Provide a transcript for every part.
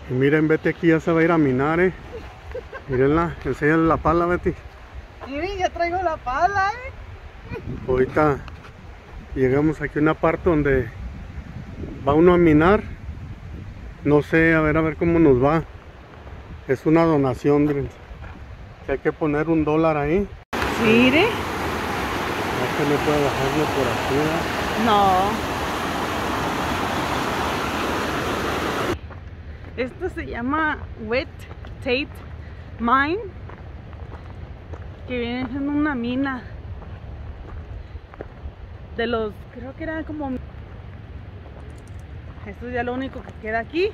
Y miren, Betty aquí ya se va a ir a minar, Mírenla, enséñale la pala, Betty. Miren, ya traigo la pala, Ahorita llegamos aquí a una parte donde va uno a minar. No sé, a ver cómo nos va. Es una donación, miren. Que hay que poner $1 ahí. Mire. No se le puede bajarlo por aquí, ¿verdad? No. Esto se llama Wet Tate Mine, que viene siendo una mina de los, creo que era como, esto es ya lo único que queda aquí.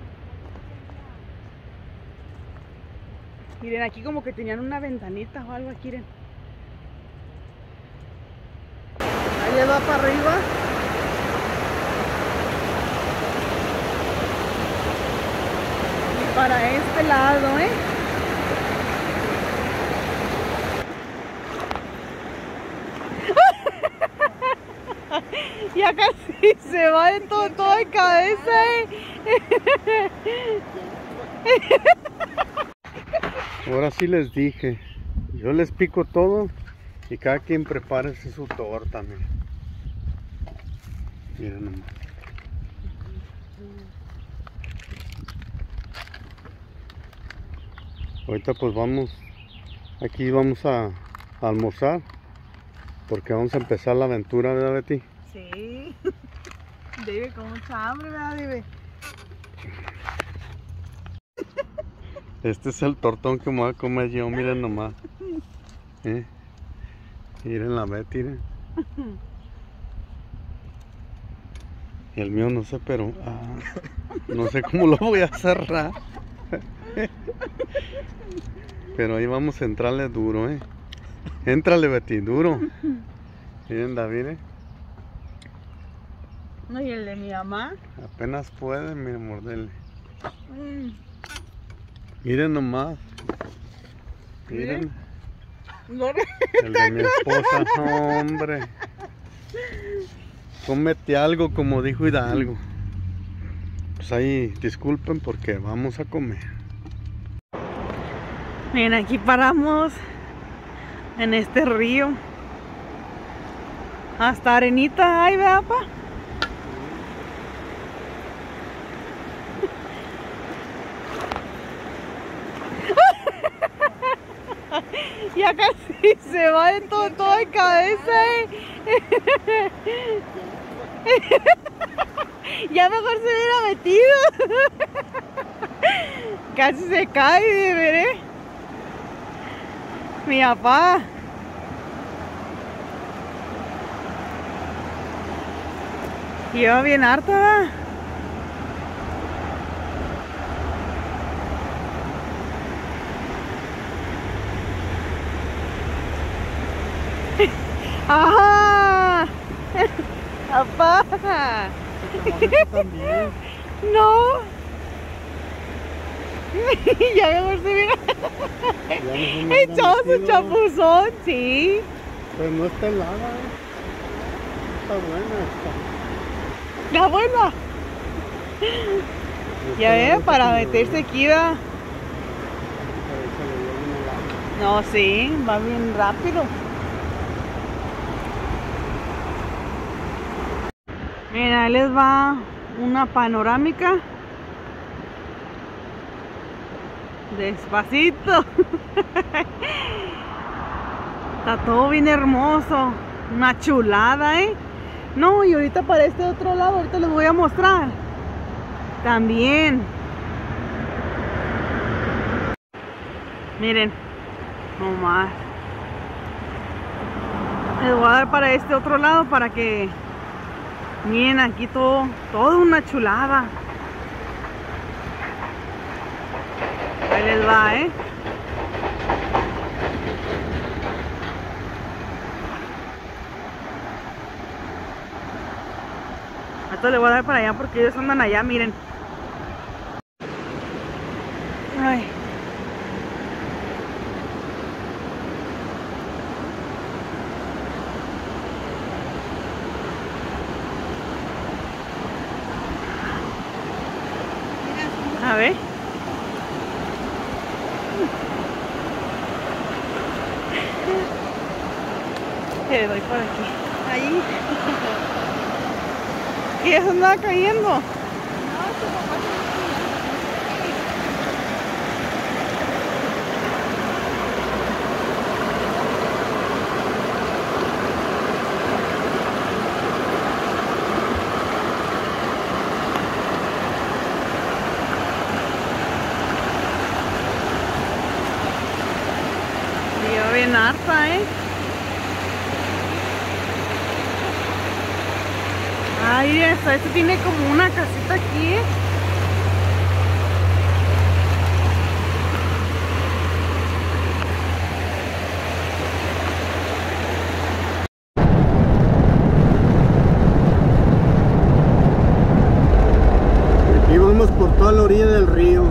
Miren, aquí como que tenían una ventanita o algo aquí, miren. Ahí le va para arriba. Y para este lado, Ya casi se va en todo de cabeza, Ahora sí les dije, yo les pico todo y cada quien prepárese su torta, miren. Miren nomás. Ahorita pues aquí vamos a almorzar, porque vamos a empezar la aventura, ¿verdad, Betty? Sí. Debe con mucha hambre, ¿verdad, Debe? Este es el tortón que me voy a comer yo, miren nomás. Miren la Betty, miren. Y el mío no sé, pero no sé cómo lo voy a cerrar. Pero ahí vamos a entrarle duro, Éntrale, Betty, duro. Miren, David, No, y el de mi mamá. Apenas puede, miren, morderle. Miren nomás. Miren. El de mi esposa, hombre. Cómete algo, como dijo Hidalgo. Pues ahí, disculpen porque vamos a comer. Miren, aquí paramos en este río. Hasta arenita hay, ¿verdad, pa? Ya casi se va en todo de cabeza, Ya mejor se hubiera metido. Casi se cae, veré. Mi papá. Lleva bien harta, ¿verdad? ¡Ajá! ¡Papá! También. No. Ya mejor se mira. Echó su chapuzón, sí. Pero no está helada, Está buena esta. La buena. Ya ven, para meterse aquí, ¿verdad? No, sí, va bien rápido. Mira, ahí les va una panorámica. Despacito. Está todo bien hermoso. Una chulada, No, y ahorita para este otro lado, ahorita les voy a mostrar. También. Miren. Nomás. Les voy a dar para este otro lado para que miren aquí todo una chulada. Ahí les va, Esto le voy a dar para allá porque ellos andan allá, miren. Ay. A ver. Le doy por aquí. Ahí. ¿Y eso andaba cayendo? Lleva bien harta, Ay, esto tiene como una casita aquí, Aquí vamos por toda la orilla del río.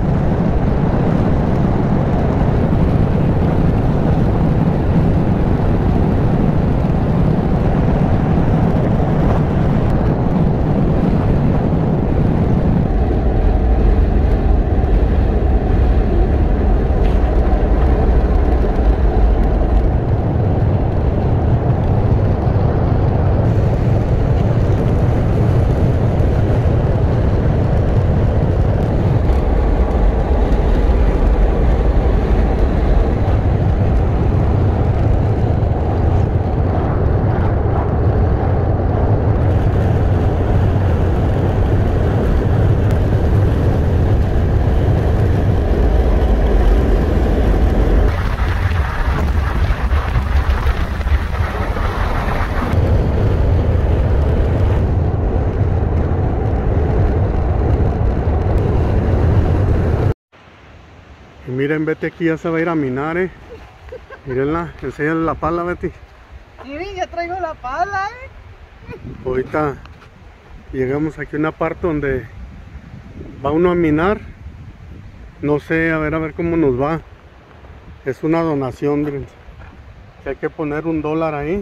Y miren, Betty aquí ya se va a ir a minar, Mírenla, enséñale la pala, Betty. Miren, ya traigo la pala, Ahorita llegamos aquí a una parte donde va uno a minar. No sé, a ver cómo nos va. Es una donación, miren. Que hay que poner $1 ahí.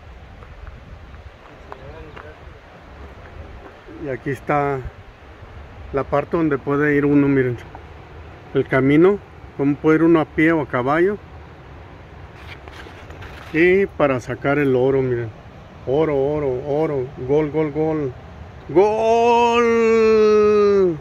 Y aquí está la parte donde puede ir uno, miren. El camino, cómo puede ir uno a pie o a caballo. Y para sacar el oro, miren. Oro, oro, oro. Gol, gol, gol. ¡Gol!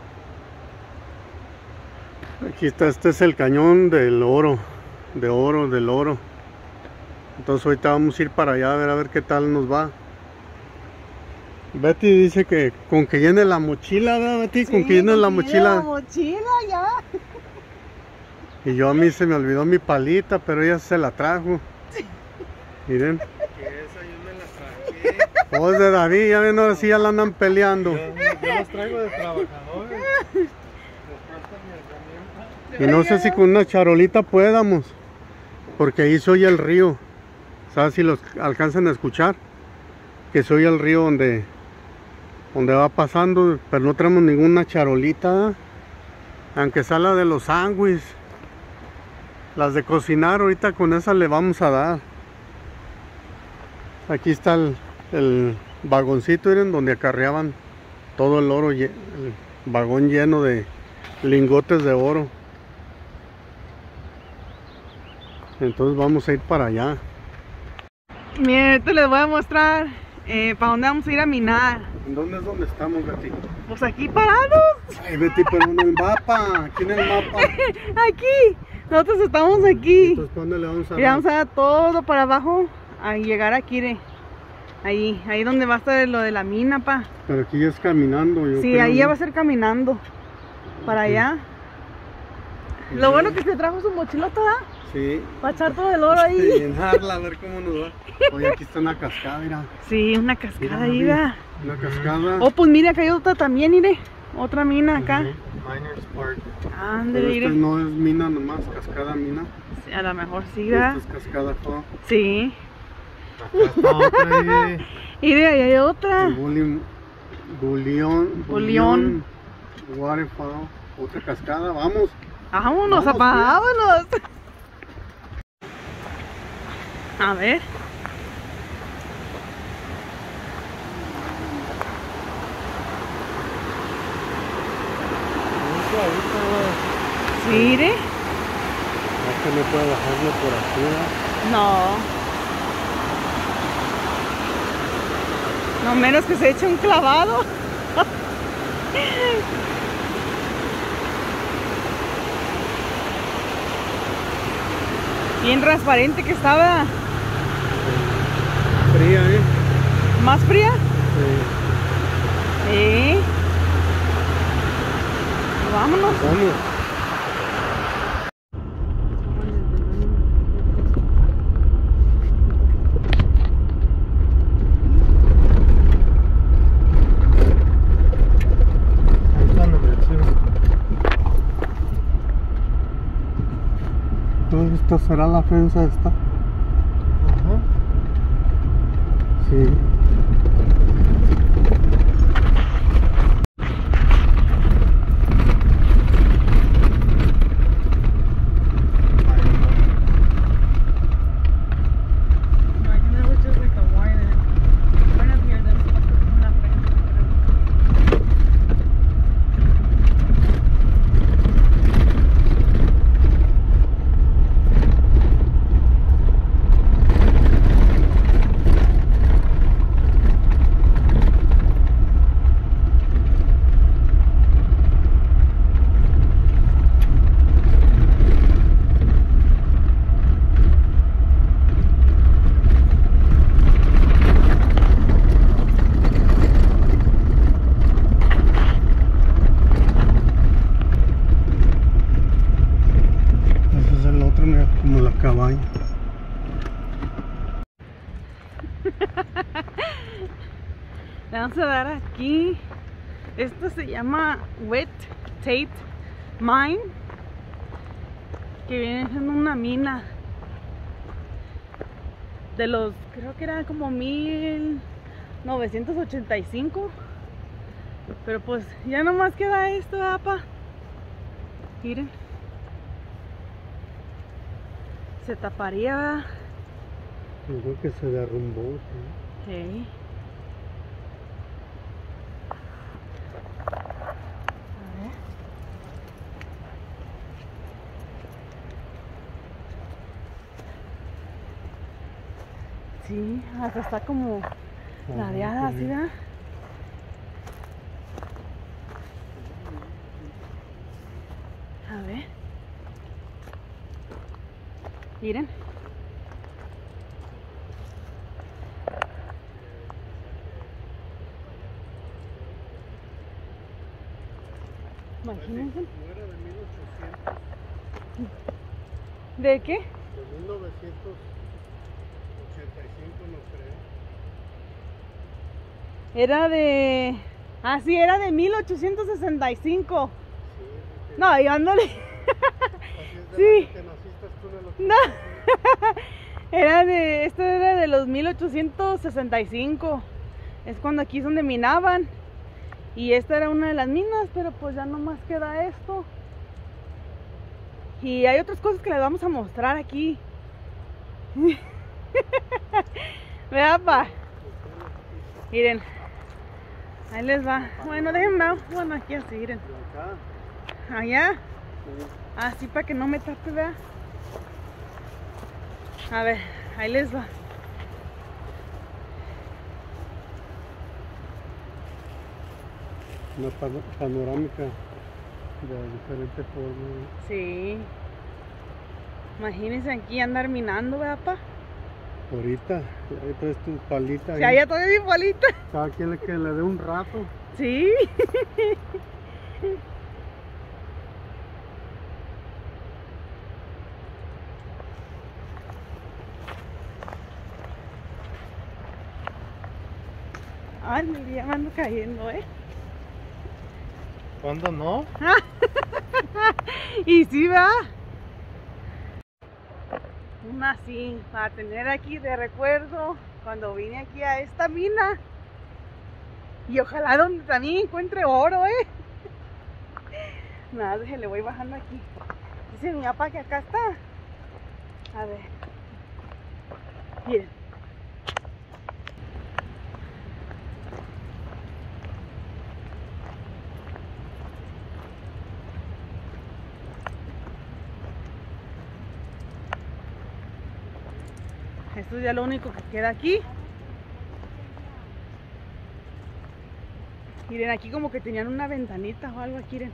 Aquí está, este es el cañón del oro. Del oro. Entonces ahorita vamos a ir para allá a ver qué tal nos va. Betty dice que con que llene la mochila, ¿verdad, Betty? Sí, con que llene la mochila. La mochila ya. Y yo a mí se me olvidó mi palita, pero ella se la trajo. Miren. Que esa yo me la traje. Pues de David, ya ven, ahora sí ya la andan peleando. Yo los traigo de trabajadores. Les prestan mi herramienta. Y no sé si con una charolita podamos, porque ahí se oye el río. ¿Sabes si los alcanzan a escuchar? Que se oye el río donde va pasando, pero no traemos ninguna charolita. Aunque sea la de los sándwiches, las de cocinar, ahorita con esa le vamos a dar. Aquí está el vagoncito, miren, donde acarreaban todo el oro, el vagón lleno de lingotes de oro. Entonces vamos a ir para allá. Miren, ahorita les voy a mostrar para dónde vamos a ir a minar. ¿En dónde es donde estamos, Betty? Pues aquí parados. Ay, Betty, pero en el mapa. Aquí en el mapa. Aquí. Nosotros estamos aquí. Entonces, ¿para dónde le vamos a dar? Y vamos a dar todo para abajo a llegar aquí, ahí donde va a estar lo de la mina, pa. Pero aquí ya es caminando. Yo Sí, creo, ahí ¿no? ya va a ser caminando para allá. Lo bueno que se trajo su mochilota, ¿verdad? Sí. Para echar todo el oro ahí. Llenarla, a ver cómo nos va. Oye, aquí está una cascada, mira. Sí, una cascada ahí, Mira, ¿verdad? una cascada. Oh, pues mire, acá hay otra también, mire. Otra mina acá. Miners Park. Ándale, Pero mire. esta no es mina nomás, cascada mina. Sí, a lo mejor sí, Esta ¿verdad? es cascada toda. Sí. Acá está otra ahí. Mire, ahí hay otra. Bullion Waterfall. Otra cascada, vamos. Vámonos, Vamos, apá, vámonos. A ver. Mire. Es que no puede bajarlo por aquí, ¿verdad? No. No menos que se eche un clavado. Bien transparente que estaba. Fría, ¿eh? ¿Más fría? Sí. Vámonos. Vamos. Ahí está la versión. Todo esto será la fensa esta. Ajá. Sí. Ese es el otro, mira, como la cabaña. Le vamos a dar aquí. Esto se llama Wet Tate Mine, que viene siendo una mina de los, creo que era como 1985. Pero pues ya nomás queda esto, apa. Miren, se taparía, ¿verdad? Yo creo que se derrumbó. ¿Sí? Sí. Sí, hasta está como ladeada así, ¿verdad? A ver. Miren. Imagínense. No era de 1885, ¿De qué? de 1985 no creo. Era de... Ah, sí, era de 1865. Sí, No, y ándale. así es de Sí. que naciste tú en el No. Esto era de los 1865. Es cuando aquí es donde minaban. Y esta era una de las minas, pero pues ya nomás queda esto. Y hay otras cosas que les vamos a mostrar aquí. Vea, pa. Miren. Ahí les va. Bueno, déjenme. Bueno, aquí así, miren. acá. Allá. Sí. Así para que no me tape, vea. A ver, ahí les va. Una panorámica de diferente forma. Sí. Imagínense aquí andar minando, vea, pa. Ahorita, ahí traes tu palita. Si ahí. allá todavía igualita. Cada quien que le dé un rato. Sí. Ay, mire, ya me ando cayendo, ¿eh? ¿Cuándo no? Y sí, va. Una así, para tener aquí de recuerdo cuando vine aquí a esta mina. Y ojalá donde también encuentre oro, ¿eh? Nada, déjale, voy bajando aquí. Dice mi papá que acá está. A ver. Miren. Esto es ya lo único que queda aquí. Miren, aquí como que tenían una ventanita o algo aquí, miren.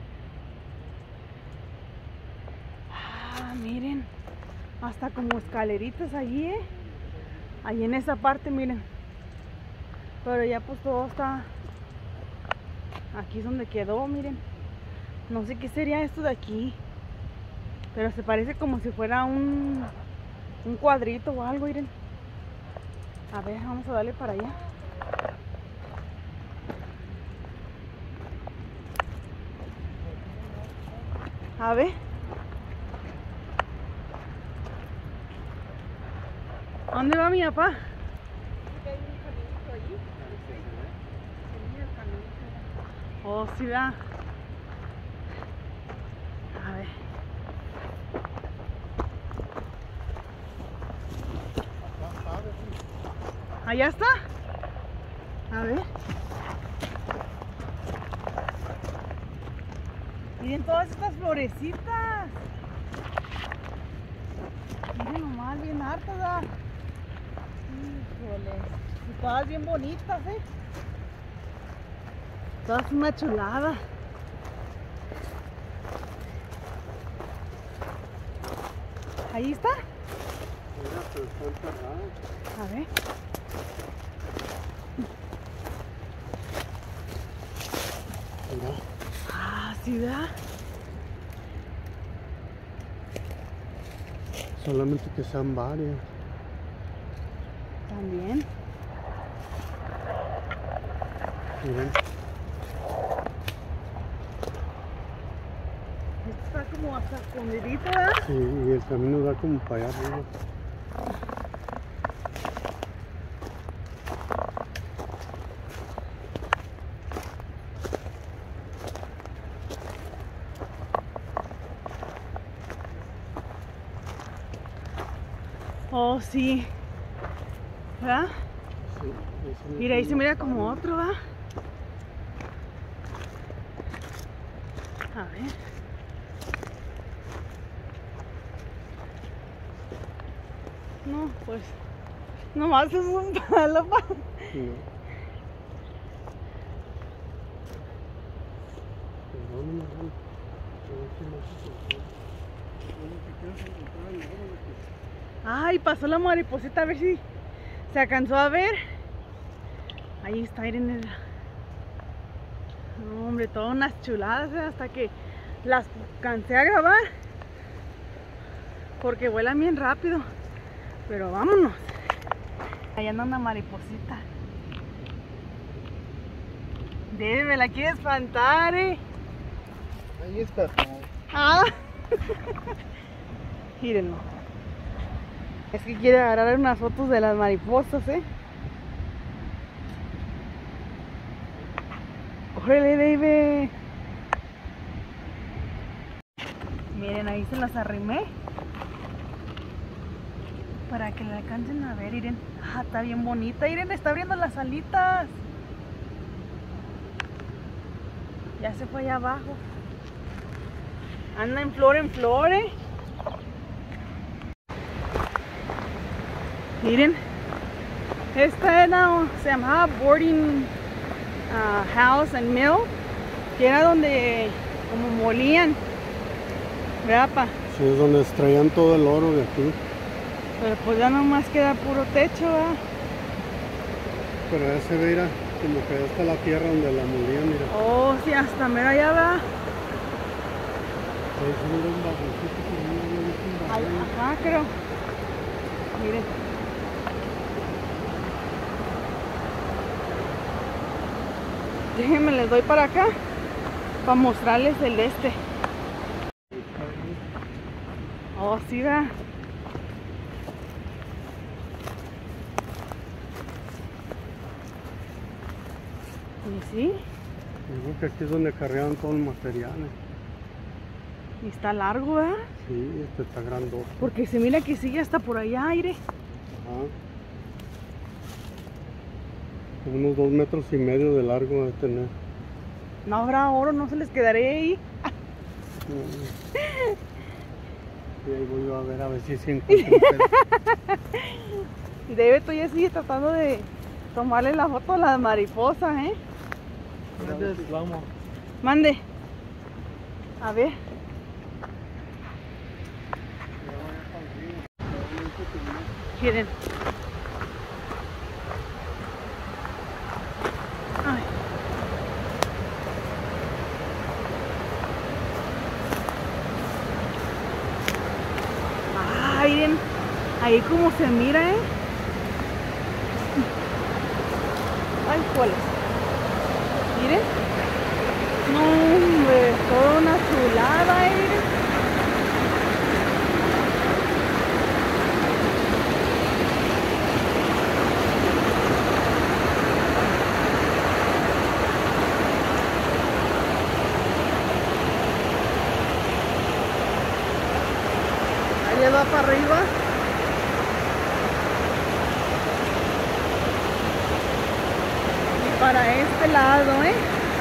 Ah, miren. Hasta como escaleritas allí, Allí en esa parte, miren. Pero ya pues todo está... Aquí es donde quedó, miren. No sé qué sería esto de aquí. Pero se parece como si fuera un cuadrito o algo, miren. A ver, vamos a darle para allá. A ver. ¿Dónde va mi papá? Oh, sí, va. A ver. Allá está. A ver. Miren todas estas florecitas. Miren nomás, bien hartas, ¿verdad? Híjole. Y todas bien bonitas, Todas una chulada. Ahí está. Mira, pero está enterrado. A ver. Mira. Ah, sí, ¿verdad? Solamente que sean varias. También. Miren. Esto está como hasta escondidito, ¿verdad? Sí, y el camino da como para allá arriba. Oh, sí. ¿Verdad? Sí, eso no Mira, ahí es se una mira como palma. otro, ¿va? A ver. No, pues. Nomás es un palo, pa. No. Perdón, no, no. Ay, pasó la mariposita, a ver si se alcanzó a ver. Ahí está Irene. No, hombre, todas unas chuladas, hasta que las cansé a grabar. Porque vuelan bien rápido. Pero vámonos. Ahí anda una mariposita. Me la quiere espantar, Ahí está. Ah. Mírenlo. Es que quiere agarrar unas fotos de las mariposas, ¡Órale, baby! Miren, ahí se las arrimé. Para que la alcancen a ver, Irene. Ah, está bien bonita. Irene está abriendo las alitas. Ya se fue allá abajo. Anda en flor, Miren, esta era, se llamaba Boarding House and Mill, que era donde como molían, ¿verdad, pa? Sí, es donde extraían todo el oro de aquí. Pero pues ya nomás queda puro techo, ¿verdad? Pero ya se ve, mira, como que ya está la tierra donde la molían, mira. Oh, sí, hasta mero allá va. Ahí se mira un bajoncito, pero no había visto un bajón. Ajá, creo. Miren. Déjenme, les doy para acá para mostrarles el este. Oh, sí, va. Y sí, Digo que aquí es donde cargaban todos los materiales. y está largo, ¿verdad? Sí, este está grandote. Porque se mira que sigue hasta por allá, aire. Ajá. Unos 2,5 metros de largo de tener. No habrá oro, no se les quedaré ahí. Y ahí voy a ver si encuentro un pelo. David todavía sigue tratando de tomarle la foto a las mariposas, ¿eh? Vamos. Mande. A ver. Miren. Ay. Ah, miren. Ahí como se mira, ¿eh? Ay, ¿cuáles? Miren. No, hombre, toda una chulada, miren. Ahí va para arriba. Y para este lado, ¿eh?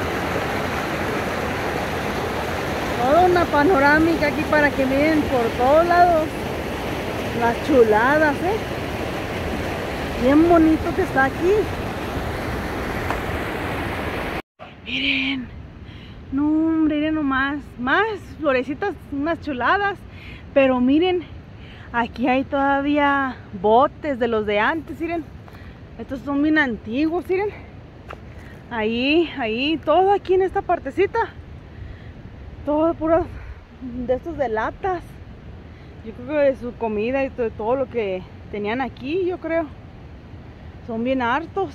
Toda una panorámica aquí para que miren por todos lados las chuladas, ¿eh? Bien bonito que está aquí. Miren. No, hombre, miren nomás. Más florecitas, unas chuladas. Pero miren, aquí hay todavía botes de los de antes, miren. Estos son bien antiguos, miren. Ahí, todo aquí en esta partecita. Todo puro de estos de latas. Yo creo que de su comida y de todo lo que tenían aquí, yo creo. Son bien hartos.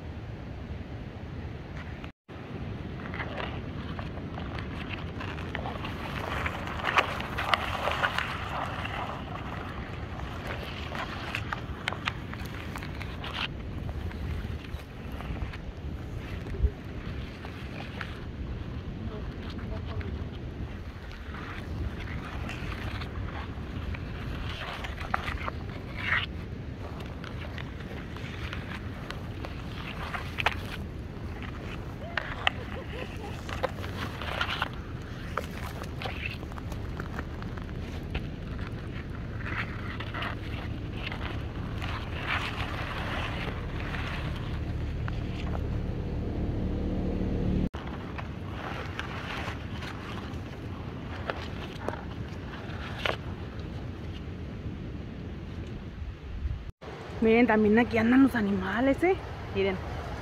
Miren, también aquí andan los animales, ¿eh? Miren.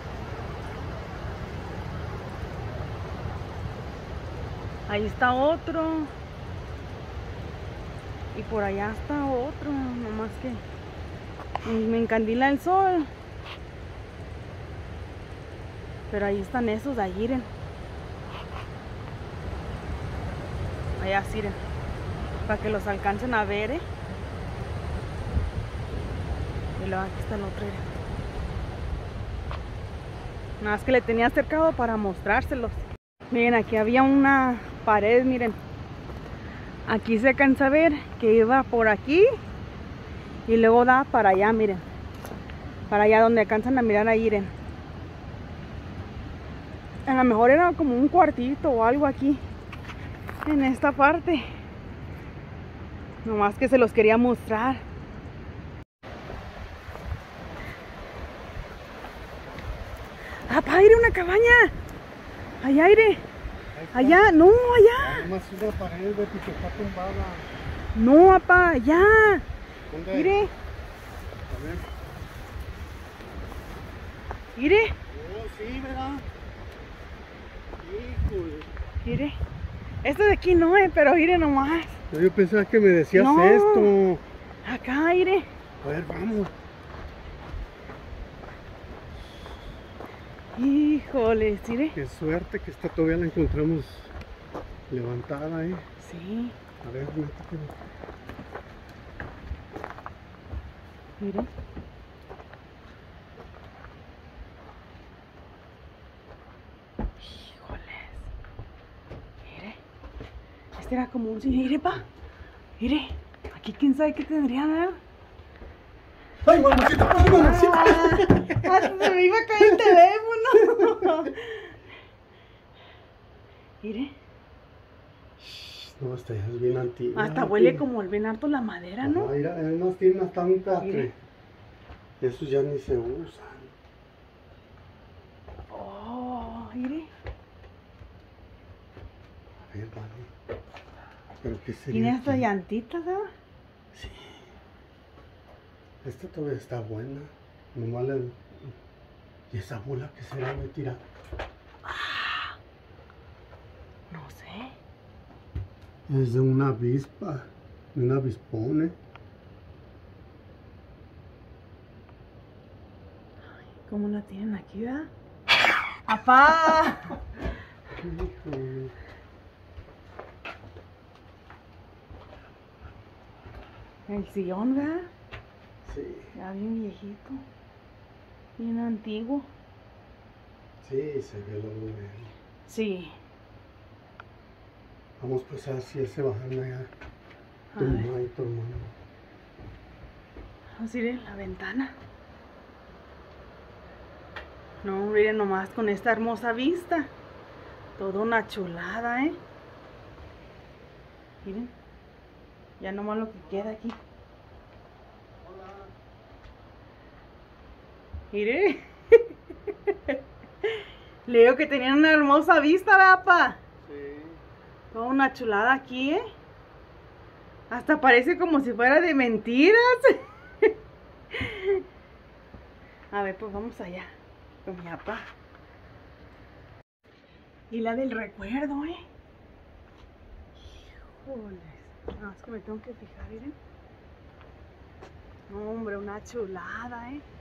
Ahí está otro. Y por allá está otro. Nomás que me encandila el sol. Pero ahí están esos de ahí, miren. Allá, miren. Para que los alcancen a ver, ¿eh? Y luego aquí está el otro. Nada más que le tenía acercado para mostrárselos. Miren, aquí había una pared, miren. Aquí se alcanza a ver que iba por aquí. Y luego da para allá, miren. Para allá donde alcanzan a mirar ahí, miren. A lo mejor era como un cuartito o algo aquí. En esta parte. Nomás que se los quería mostrar. ¡Ah, padre, una cabaña! Allá, aire. Allá, no, allá. Además una pared, Betty, que está tumbada. No, apá, allá. ¿Dónde? Mire. A ver. Mire. Oh, sí, ¿verdad? Híjole. Mire. Esto de aquí no es, pero mire nomás. Yo pensaba que me decías No. esto. Acá, mire. A ver, vamos. Híjole, mire. Qué suerte que esta todavía la encontramos levantada, ¿eh? Sí, A ver, métete. mire. Híjoles. Mire. Este era como un cine. Mire, pa. Mire. Aquí quién sabe qué tendría, ¿verdad? ¡Ay, mamacita! ¡Ay, mamacita! Hasta se me iba a caer el teléfono. Mire. No, esta ya es bien antigua. Hasta huele como el bien harto la madera, ¿no? Ajá, mira, además tiene hasta un catre. Mire. Esos ya ni se usan. Oh, mire. A ver, vale. ¿Pero qué sería? Tiene hasta aquí? llantitas, ¿verdad? Sí. Esta todavía está buena. Nomás le... ¿Y esa bola que será de tirar? No sé. Es de una avispa. De un avispón, ¿Cómo la tienen aquí, verdad? ¡Apá! Híjole. El sillón, ¿verdad? Sí, Ya bien viejito. Bien antiguo. sí, se ve lo de él. Sí. Vamos pues a ver si él se baja allá. A Tu ver. mamá y tu hermano. Vamos a ir en la ventana. No, miren nomás con esta hermosa vista. Toda una chulada, ¿eh? Miren. Ya nomás lo que queda aquí. Mire. Le digo que tenían una hermosa vista, ¿verdad, pa? Sí. Toda una chulada aquí, ¿eh? Hasta parece como si fuera de mentiras. A ver, pues vamos allá con mi papá. Y la del recuerdo, ¿eh? Híjoles. No, es que me tengo que fijar, miren. No, hombre, una chulada, ¿eh?